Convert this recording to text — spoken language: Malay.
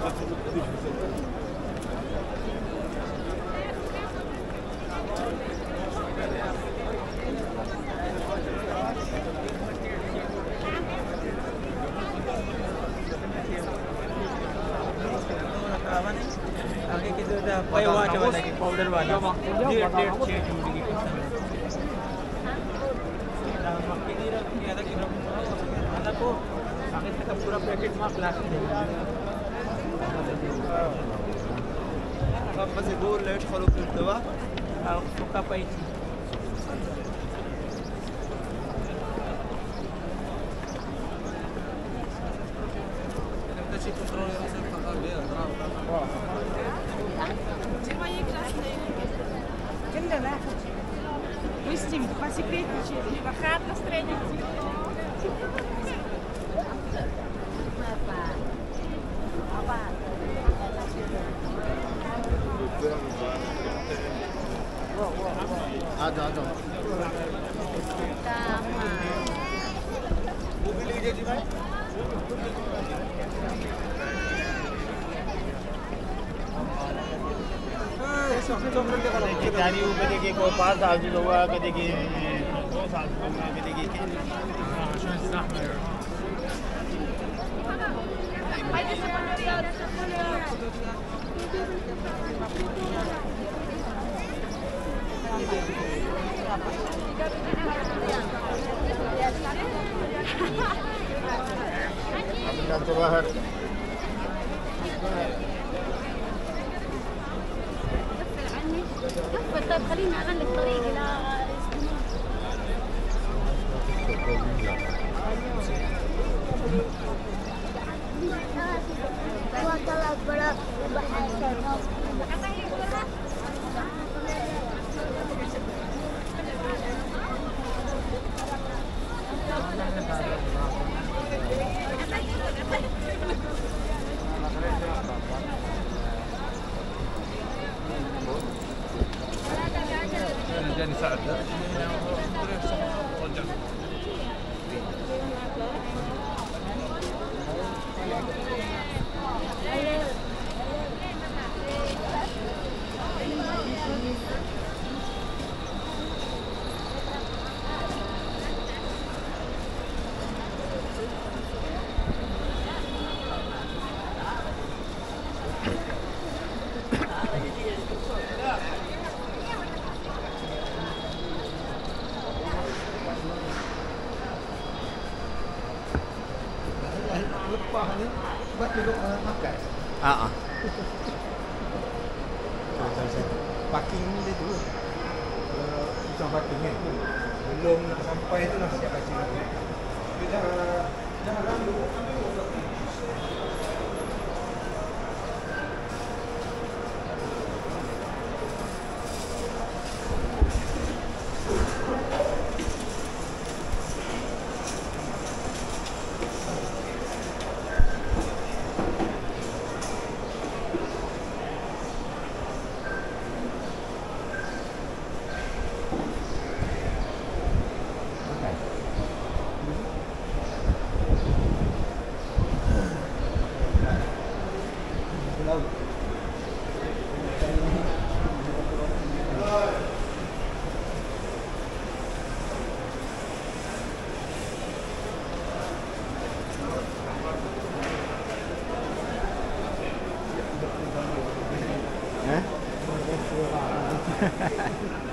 आगे की जो पैवाच वाला की पाउडर वाला डेट चेंज होगी मक्की नहीं रखी ज़्यादा की ज़्यादा को आगे तक पूरा पैकेट में क्लास देगा طب بس يقول لا يدخلوا في الدواء أو فوق بايتي Kinderen, wist je, was ik weet niet, we gaan naar strijden. आजा वो भी लीजिए जी भाई गाड़ी वो कहेगी को 5 साल की हुआ कहेगी 2 साल की हुआ कहेगी कि عشان الزحمه तो बाहर طيب خليني اغلق الطريق الى جاني ساعد lepas ni buat duduk makan. Parking ni dia tu. Bukan parking kan. Belum nak sampai tu dah siap kaca. Dia dah lalu. Eh?